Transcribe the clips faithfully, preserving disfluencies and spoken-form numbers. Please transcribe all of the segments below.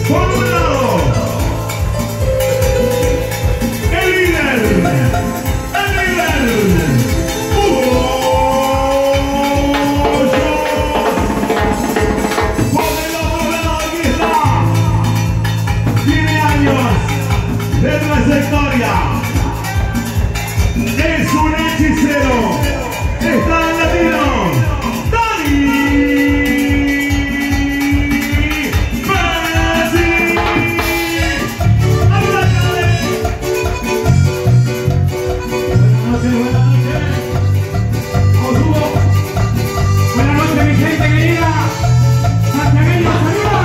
Por un lado, el líder, el líder, Hugo Shows. Por el otro lado, aquí está. Tiene años de trayectoria. Es un hechicero. Está en latino. Dani Messi. Arráncale. Buenas noches, buenas noches. Vamos, Hugo. Buenas noches, mi gente querida. Santiagueños, arriba.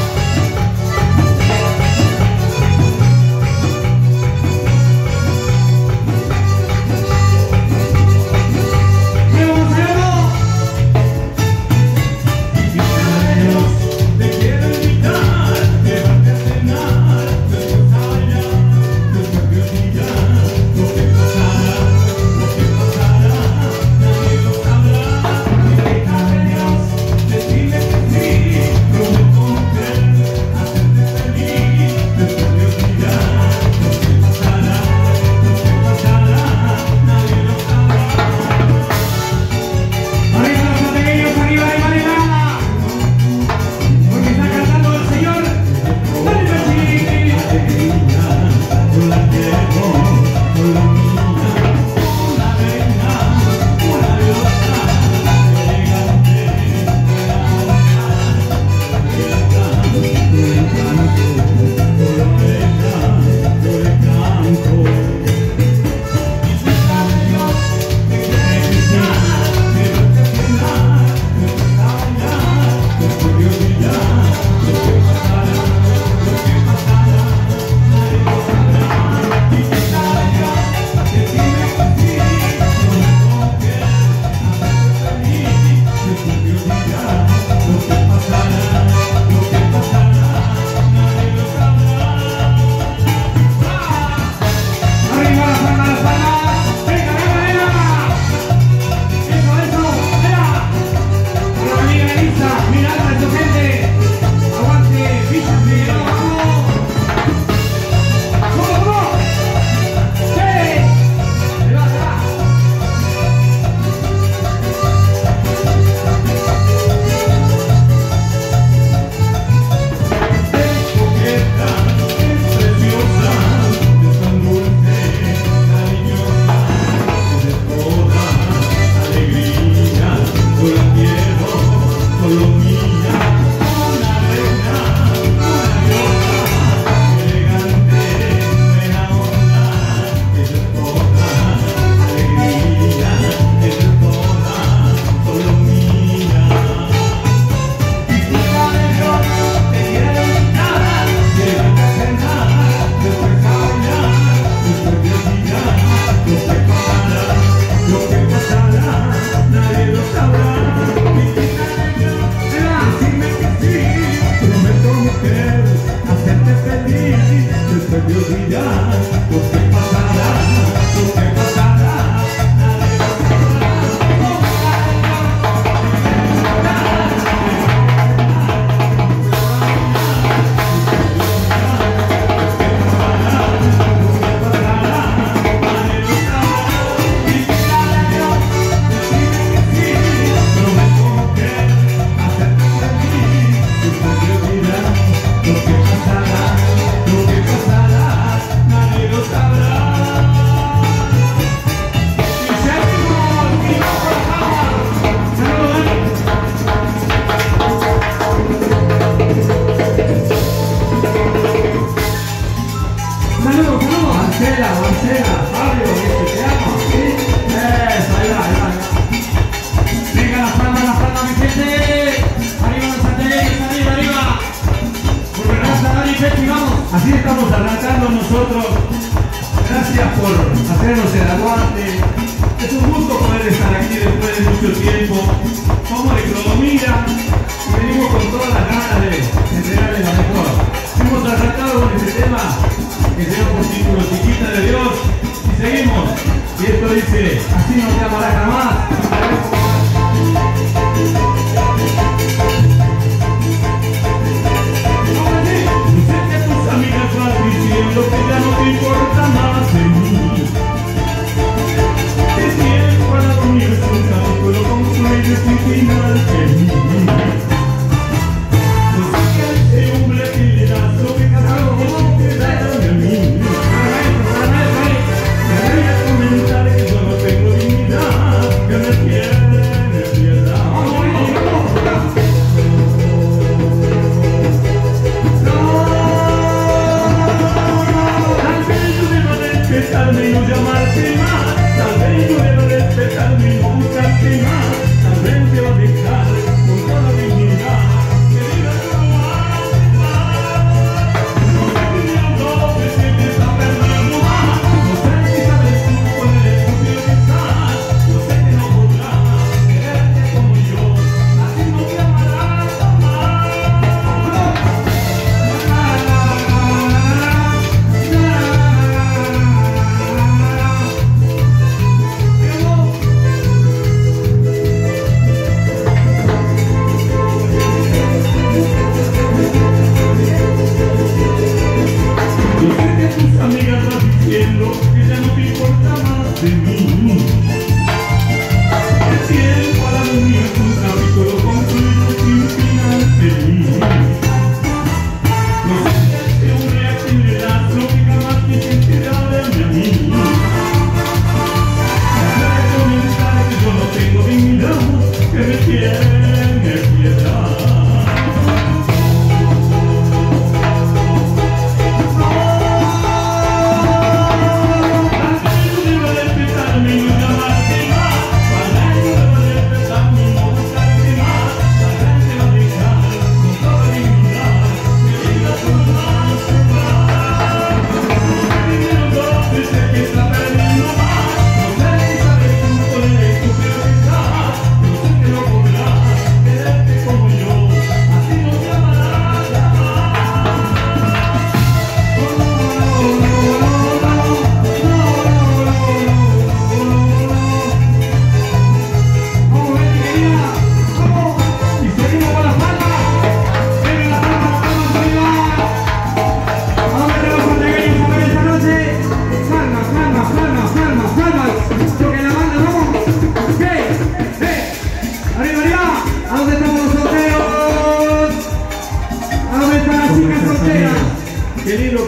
Así estamos arrancando nosotros. Gracias por hacernos el aguante. Es un gusto poder estar aquí después de mucho tiempo. Somos de Clodomira y venimos con todas las ganas de entregarles la mejor. Hemos arrancado con este tema que se llama por título Chiquita de Dios y seguimos. Y esto dice, así no te amarás jamás.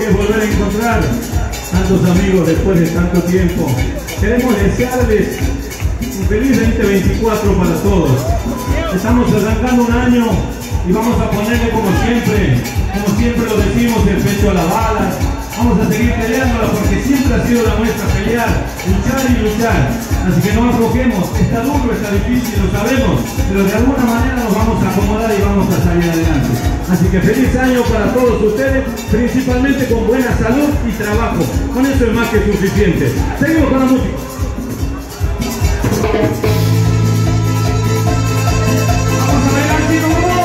es volver a encontrar tantos amigos después de tanto tiempo. Queremos desearles un feliz veinte veinticuatro para todos. Estamos arrancando un año y vamos a ponerle como siempre, como siempre lo decimos, el pecho a la bala. Vamos a seguir peleándola porque siempre ha sido la nuestra, pelear, luchar y luchar. Así que no aflojemos, está duro, está difícil, lo sabemos, pero de alguna manera nos vamos a acomodar y vamos a salir adelante. Así que feliz año para todos ustedes, principalmente con buena salud y trabajo. Con eso es más que suficiente. Seguimos con la música. Vamos a bailar, chicos, vamos.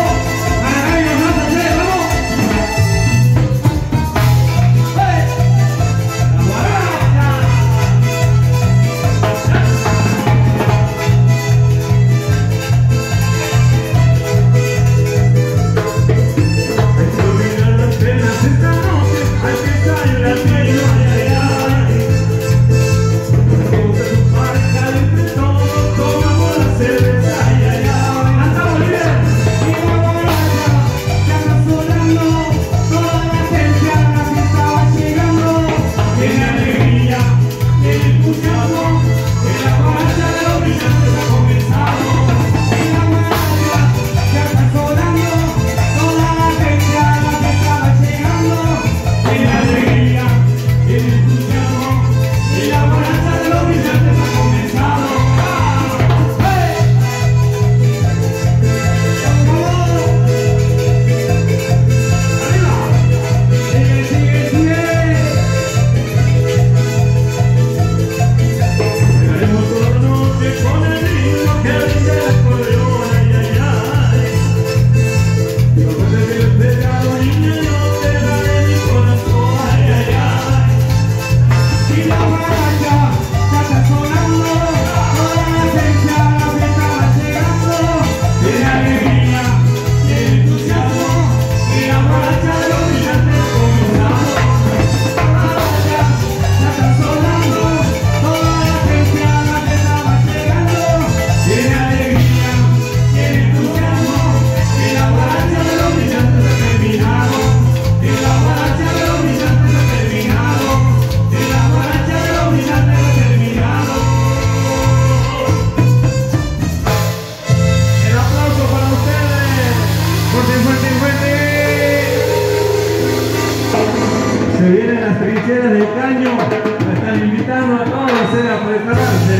Se vienen las trincheras del caño, me están invitando a todos a prepararse.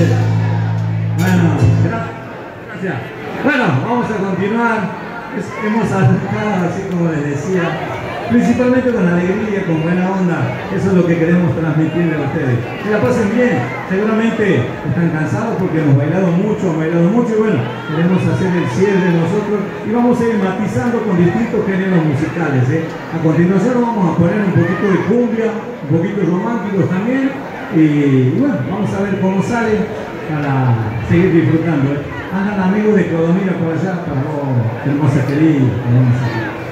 Bueno, gracias. Bueno, vamos a continuar. Es, hemos arrancado, así como les decía, principalmente con alegría, con buena onda. Eso es lo que queremos transmitirle a ustedes. Que la pasen bien. Seguramente están cansados porque hemos bailado mucho, hemos bailado mucho y bueno, queremos hacer el cierre nosotros y vamos a ir matizando con distintos géneros musicales. ¿eh? A continuación vamos a poner un poquito de cumbia, un poquito románticos también y bueno, vamos a ver cómo sale para seguir disfrutando. ¿eh? Andan amigos de Clodomira por allá, para oh, hermosa querida, hermosa.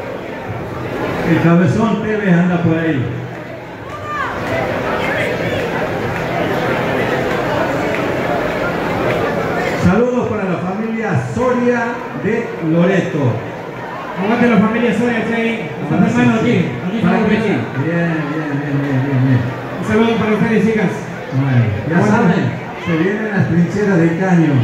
El cabezón Tevez anda por ahí. Saludos para la familia Soria de Loreto. Aguante la familia Soria, Che. Están hermanos aquí. Aquí estamos bien. Bien, bien, bien, bien, bien. Un saludo para ustedes, chicas. Bueno, ya Aguante. saben, se vienen las trincheras del caño.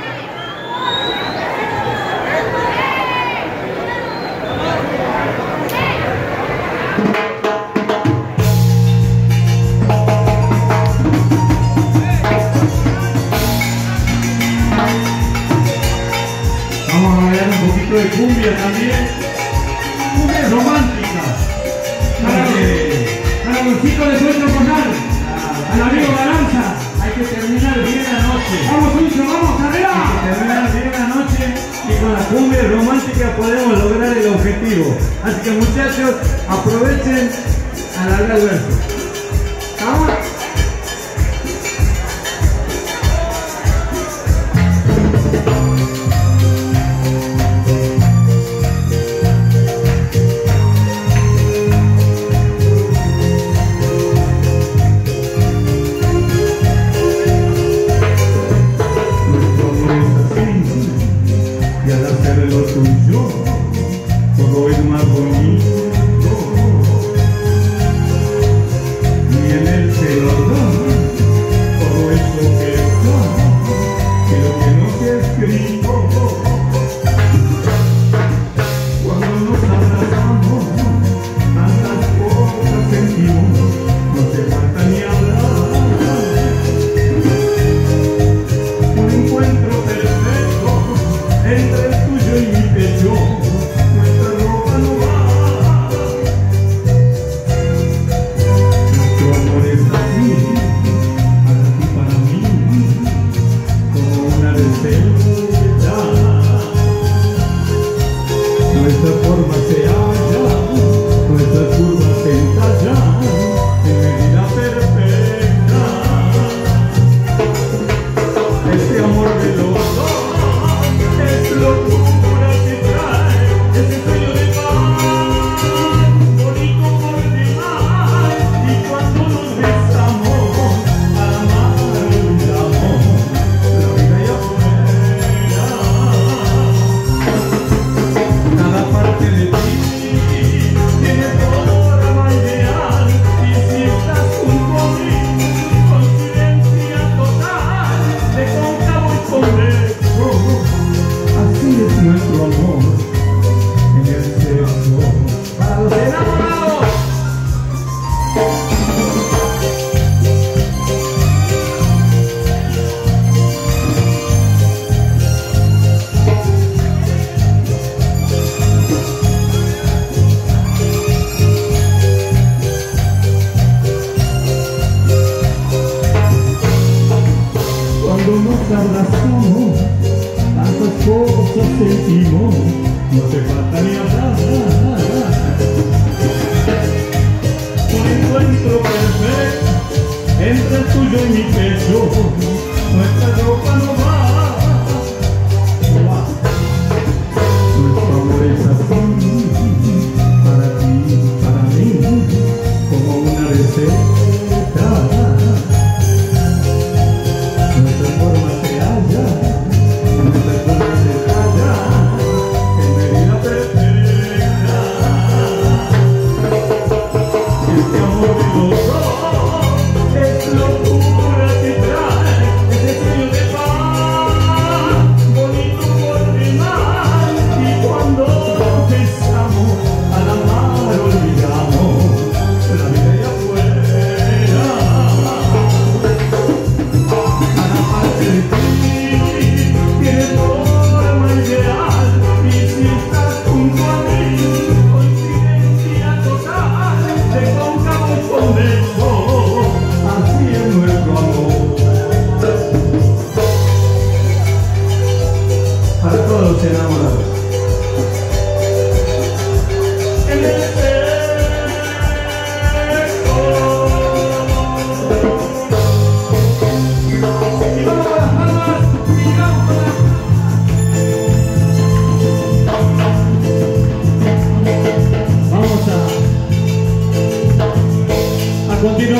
De cumbia también, cumbia romántica Para, porque, para los chicos de Sueño Cornal, al amigo Balanza. hay que terminar bien la noche, Vamos, Lucho, vamos, arriba. hay que terminar bien la noche y con la cumbia romántica podemos lograr el objetivo. Así que muchachos, aprovechen a alargar el verso. ¿Vamos? Todo es más bonito.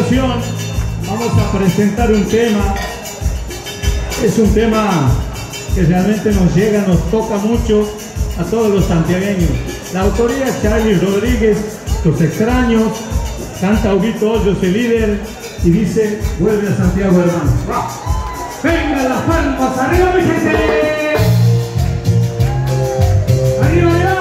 ocasión vamos a presentar un tema. Es un tema que realmente nos llega, nos toca mucho a todos los santiagueños. La autoría Charlie Rodríguez, Tus Extraños, canta Huguito Hoyos, el líder, y dice: vuelve a Santiago, hermano. Venga las palmas, arriba mi gente. Arriba ya.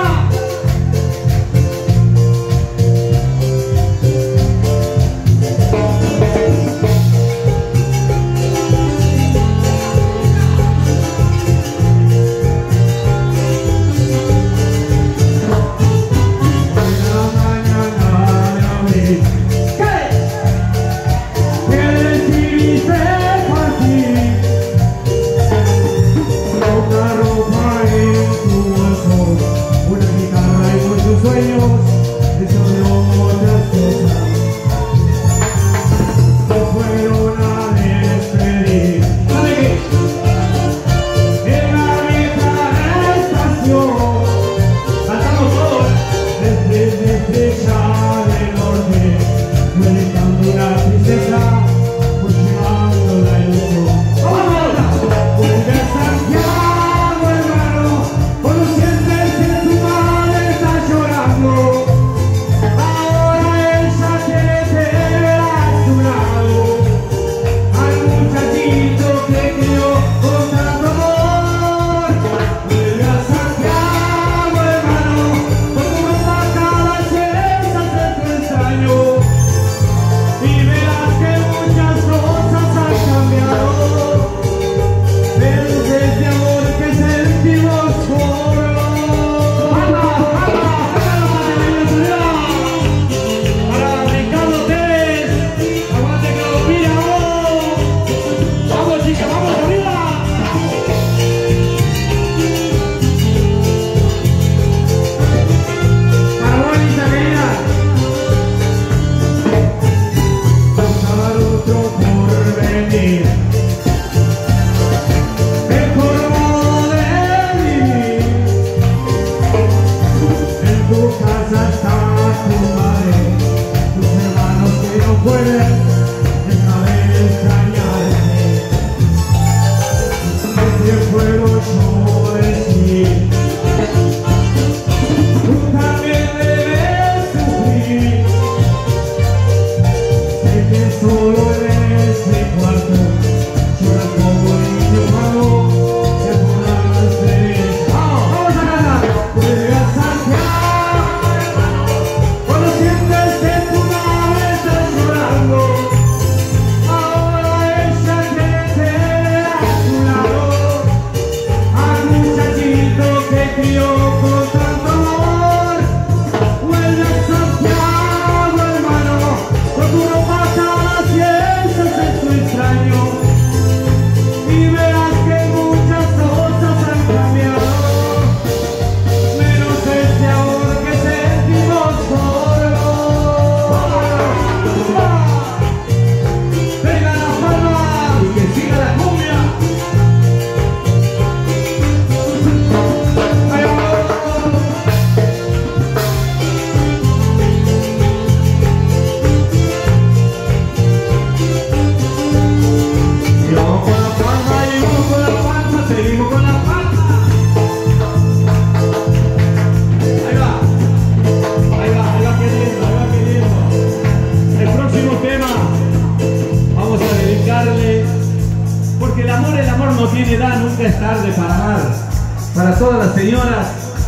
Para todas las señoras,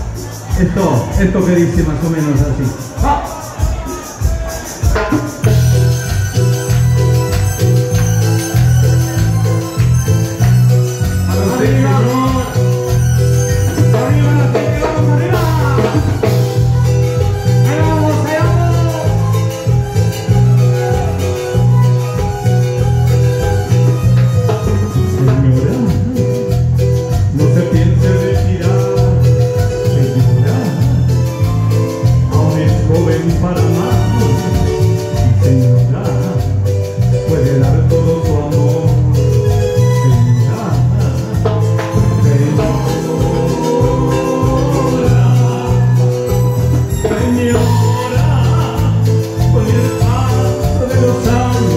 esto, esto que dice más o menos así. ¡Ah! Señora, con el paso de los años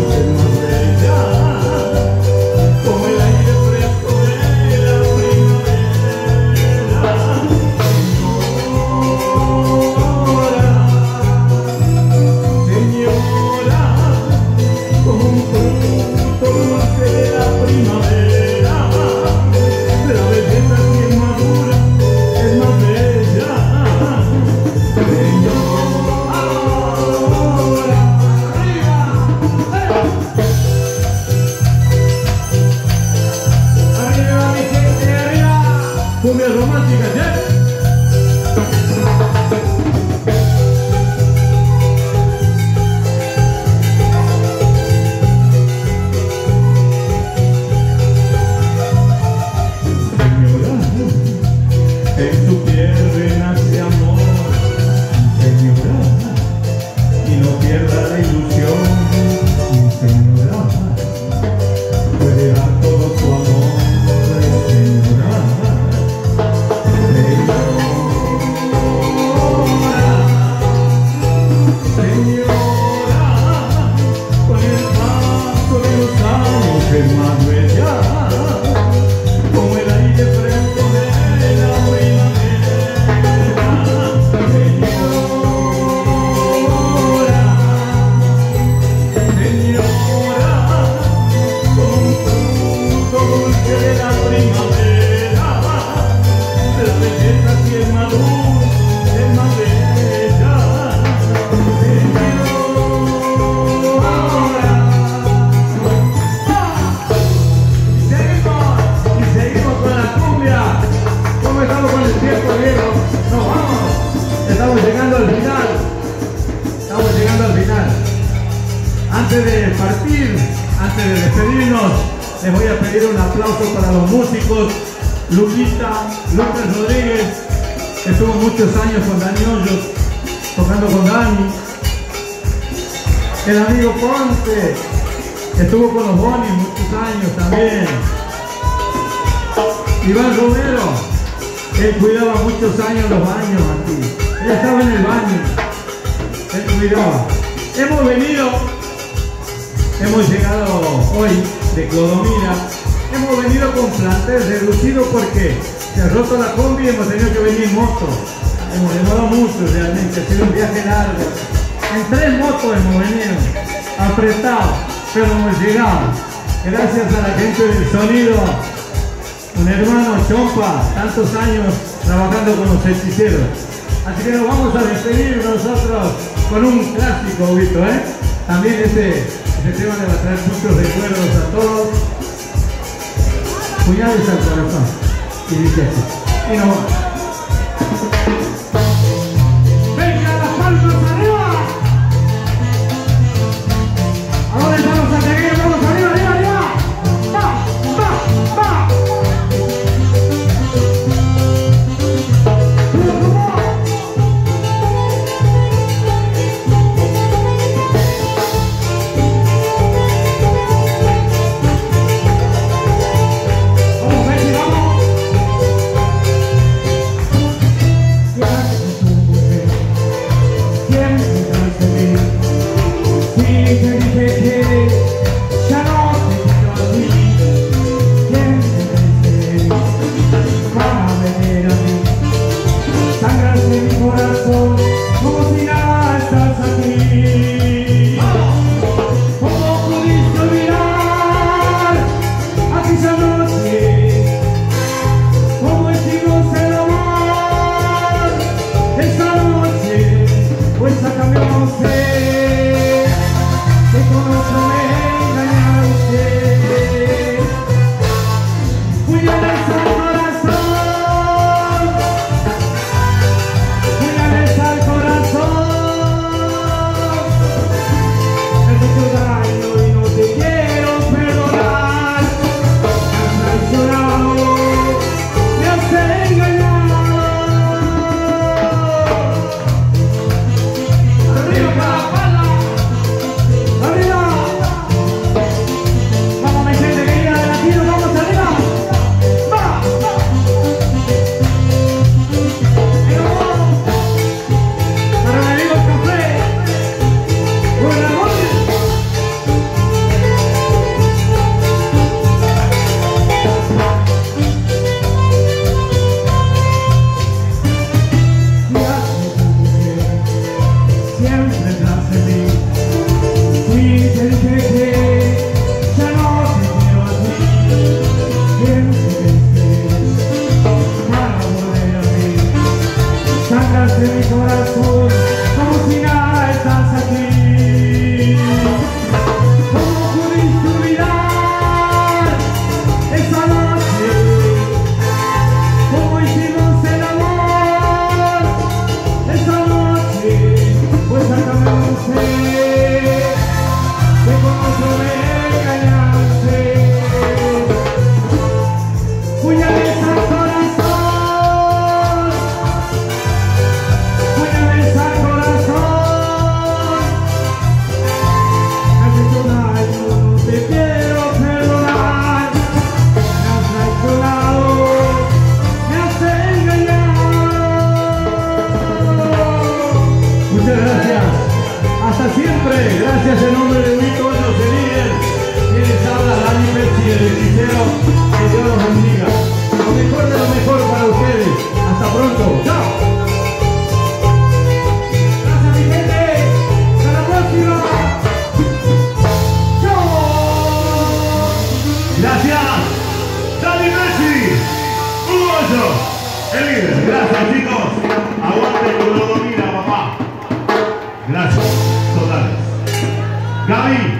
de despedirnos, les voy a pedir un aplauso para los músicos. Luquita, Lucas Rodríguez, que estuvo muchos años con Dani Hoyos, tocando con Dani. El amigo Ponce, que estuvo con los Bonis muchos años también. Iván Romero, él cuidaba muchos años los baños aquí. Él estaba en el baño, él cuidaba. Hemos venido, hemos llegado hoy de Clodomira. Hemos venido con plantel reducido porque se ha roto la combi y hemos tenido que venir en moto. Hemos demorado mucho realmente, ha sido un viaje largo. En tres motos hemos venido, apretados, pero hemos llegado. Gracias a la gente del sonido, un hermano Chompa, tantos años trabajando con los hechiceros. Así que nos vamos a despedir nosotros con un clásico, Vito, ¿eh? También este, este tema le va a traer muchos recuerdos a todos. Puñales al corazón. Y dice así. Y no más. ¡Venga las palmas arriba! Ahora estamos a seguir, vamos arriba, arriba, arriba. ¡Va! ¡Va! ¡Va! Gracias en nombre de Vito Hoyos, el líder. Quienes habla, Dani Pezzi, el hechicero. Que Dios los bendiga. Lo mejor de lo mejor para ustedes. Hasta pronto. ¡Chao! Gracias, mi gente. Hasta la próxima. ¡Chao! Gracias. Dani Pezzi, Hugo Hoyos, el líder. Gracias, chicos. Aguante con lo domina, papá. Gracias. Totales. Gaby.